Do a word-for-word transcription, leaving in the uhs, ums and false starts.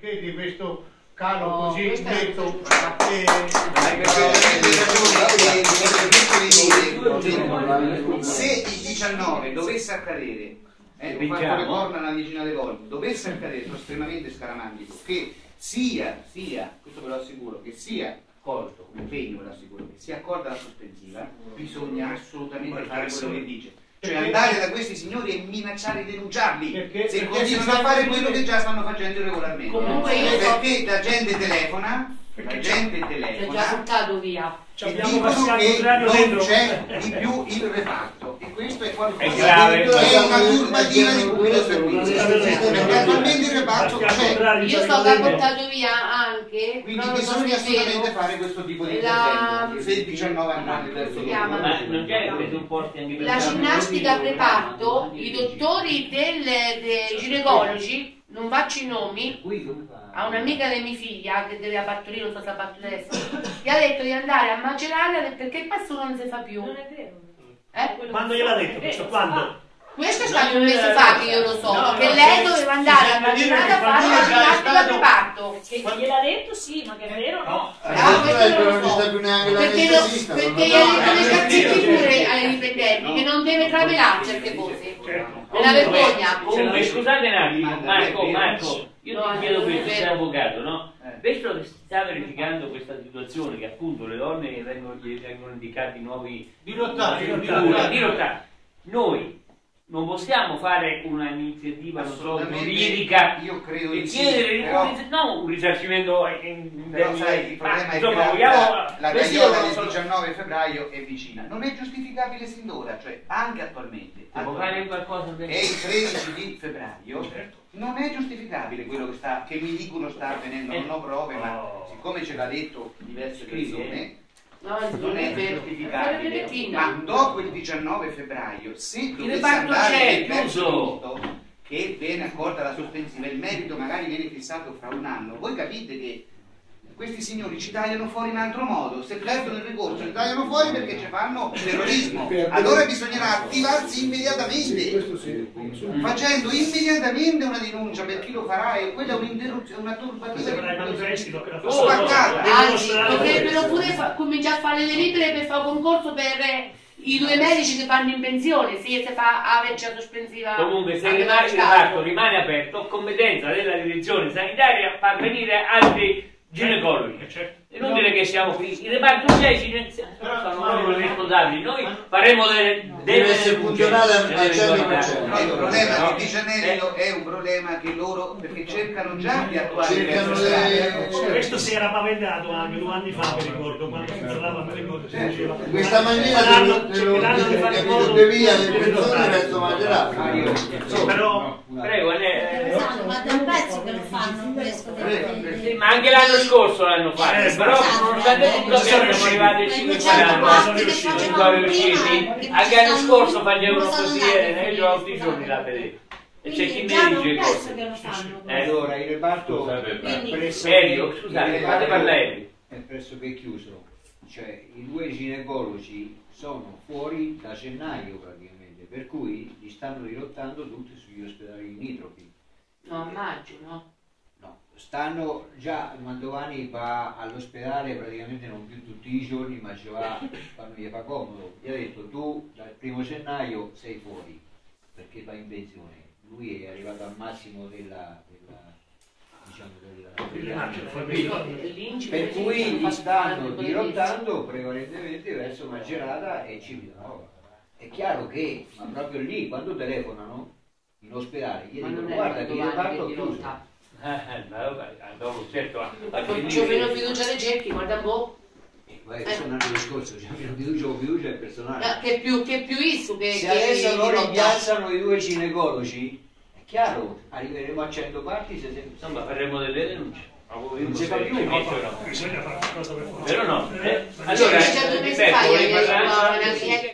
perché di questo calo no, così netto. Se il diciannove dovesse accadere, eh, ho fatto le corna una decina di volte, dovesse accadere, sono estremamente scaramantico, che sia, sia, questo ve lo assicuro, che sia accolto, un impegno ve lo assicuro, che sia accolta la sospensiva, bisogna assolutamente fare quello che dice. Cioè andare da questi signori e minacciare di denunciarli perché, se perché continuano a fare quello che già stanno facendo regolarmente. Comunque io perché so... la gente telefona, la gente telefona, è già portato via. E dicono che non c'è di più il reparto e questo è qualcosa è grave, è una turbativa di pubblico servizio perché attualmente il reparto c'è. Io so che ha portato via anche, quindi bisogna assolutamente fare questo tipo di intervento se il diciannove andrà nel terzo turno. Ma non c'è presupposti anche per la ginnastica preparto, i dottori del, dei ginecologi, non faccio i nomi, a un'amica di mia figlia che deve partorire, non so se ha partorito adesso, gli ha detto di andare a Macerata perché il pasto non si fa più. Non è vero. Eh? Quando gliel'ha detto questo? Quando? Questo è stato un mese fa che io lo so, no, che lei doveva andare a Macerata a fare la ginnastica preparto. Che gliel'ha detto sì, ma che è vero no? Ah, questo non lo so. Perché, lo, perché gli ha detto le cazzetti pure ai dipendenti, che non deve travelare certe cose. È una vergogna. Comunque, scusate un attimo, Marco, Marco, io ti chiedo questo, sei avvocato, no? Visto che si sta verificando questa situazione, che appunto le donne vengono, gli vengono indicati nuovi dirottati, dirottati, noi non possiamo fare una iniziativa non so, giuridica io credo e di chiedere sì, però, un, no, un risarcimento in, in però sai, il problema ah, è insomma, che vogliamo, la, la gagliola del sono... diciannove febbraio è vicina, non è giustificabile sin d'ora, cioè anche attualmente, attualmente qualcosa per... è il tredici di febbraio, certo. Non è giustificabile quello che, sta, che mi dicono sta avvenendo, non ho prove, oh. ma siccome ce l'ha detto diverse persone, no, non è giustificabile, ma dopo il diciannove febbraio, se dovesse andare nel terzo punto, che viene accolta la sospensiva, il merito magari viene fissato fra un anno, voi capite che questi signori ci tagliano fuori in altro modo, se perdono il ricorso ci tagliano fuori perché ci fanno terrorismo, allora bisognerà attivarsi immediatamente, facendo immediatamente una denuncia per chi lo farà e quella è un'interruzione, una turbativa spaccata. Anzi, potrebbero pure cominciare a fare le delibere per fare un concorso per i due medici che vanno in pensione, sì, se fa averci la sospensiva. Comunque se rimane, il reparto rimane aperto, competenza della direzione sanitaria far venire altri ginecologi, certo. E non dire che siamo qui, il reparto c'è, i sono responsabili, noi faremo delle deve essere funzionale al cento per cento. Il problema di Gianello è un problema che loro, perché cercano già di attuare questo si era paventato anche due anni fa, mi ricordo, quando si parlava, mi ricordo, si diceva in questa maniera che tutte via le persone verso Macerata. Però prego, ma da un pezzo che lo fanno questo, ma anche l'anno scorso l'hanno fatto, però nonostante tutto siamo arrivati a cinque anni, sono riusciti. Anche l'anno scorso facevano così e io ho tutti i giorni là a vedere. E c'è chi mi dice cose. Allora il reparto Elio, scusate, fate parlare. È pressoché chiuso, cioè i due ginecologi sono fuori da gennaio praticamente, per cui li stanno dirottando tutti sugli ospedali limitrofi. No, a maggio, no? No, stanno già, Mantovani va all'ospedale praticamente non più tutti i giorni, ma ci va quando gli fa comodo. Gli ha detto tu dal primo gennaio sei fuori perché vai in pensione. Lui è arrivato al massimo della, della diciamo della, della, della per cui li stanno dirottando prevalentemente verso Macerata e Civitanova. È chiaro che, ma proprio lì, quando telefonano in ospedale, gli dicono guarda che il reparto è chiuso. C'ho meno fiducia dei cerchi, guarda un po'. Eh, sono l'anno scorso, c'è meno fiducia o fiducia è personale. No, che più che più isso che se che adesso loro rimpiazzano i due ginecologi, è chiaro, arriveremo a cento parti se sempre... Insomma, faremo delle denunce. Non si fa più, bisogna fare qualcosa per forza. Però no. Eh? Allora, ripeto,